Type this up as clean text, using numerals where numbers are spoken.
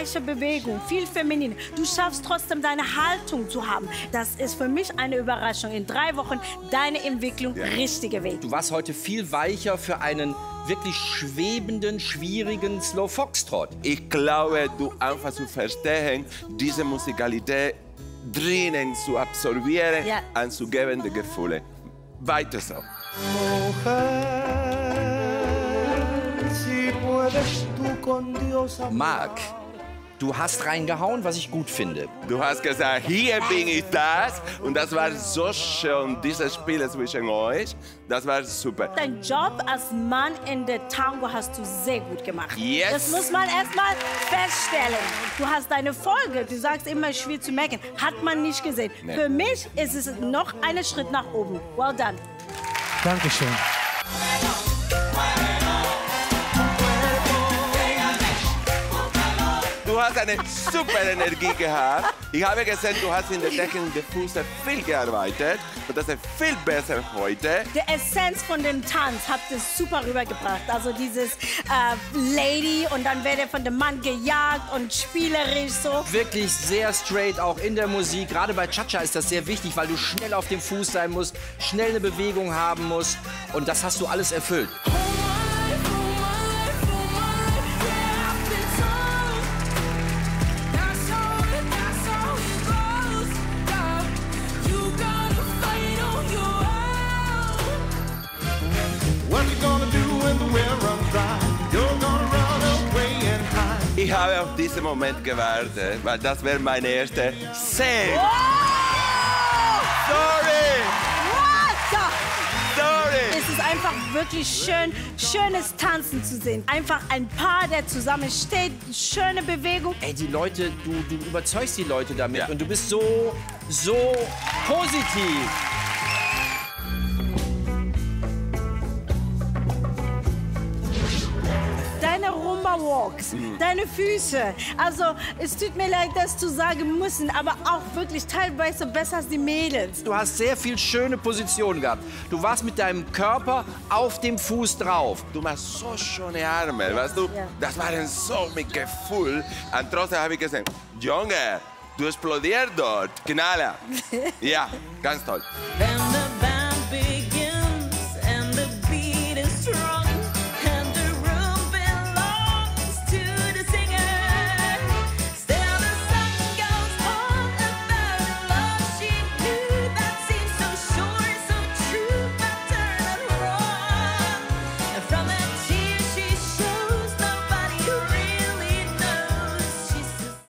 weiche Bewegung, viel feminin. Du schaffst trotzdem deine Haltung zu haben. Das ist für mich eine Überraschung. In 3 Wochen deine Entwicklung, richtige Weg. Du warst heute viel weicher für einen wirklich schwebenden, schwierigen Slow Foxtrot. Ich glaube, du einfach zu verstehen, diese Musikalität drinnen zu absorbieren, anzugeben, die Gefühle. Weiter so. Marc, du hast reingehauen, was ich gut finde. Du hast gesagt, hier bin ich das. Und das war so schön, dieses Spiel zwischen euch. Das war super. Dein Job als Mann in der Tango hast du sehr gut gemacht. Yes. Das muss man erst mal feststellen. Du hast deine Folge, du sagst immer, schwer zu merken. Hat man nicht gesehen. Nee. Für mich ist es noch einen Schritt nach oben. Well done. Dankeschön. Du hast eine super Energie gehabt. Ich habe gesehen, du hast in der Technik der Füße viel gearbeitet. Und das ist viel besser heute. Die Essenz von dem Tanz habt ihr super rübergebracht. Also dieses Lady und dann wird er von dem Mann gejagt und spielerisch so. Wirklich sehr straight, auch in der Musik. Gerade bei Cha-Cha ist das sehr wichtig, weil du schnell auf dem Fuß sein musst, schnell eine Bewegung haben musst. Und das hast du alles erfüllt. Ich habe auf diesen Moment gewartet, weil das wäre meine erste Szene. Oh! Sorry! What? Sorry! Es ist einfach wirklich schön, schönes Tanzen zu sehen. Einfach ein Paar, der zusammen steht, schöne Bewegung. Ey, die Leute, du überzeugst die Leute damit und du bist so positiv. Deine Rumba-Walks, deine Füße. Also, es tut mir leid, das zu sagen müssen, aber auch wirklich teilweise besser als die Mädels. Du hast sehr viel schöne Positionen gehabt. Du warst mit deinem Körper auf dem Fuß drauf. Du machst so schöne Arme, weißt du? Ja. Das waren so mit Gefühl. Und trotzdem habe ich gesagt, Junge, du explodierst dort. Knaller. Ja, ganz toll.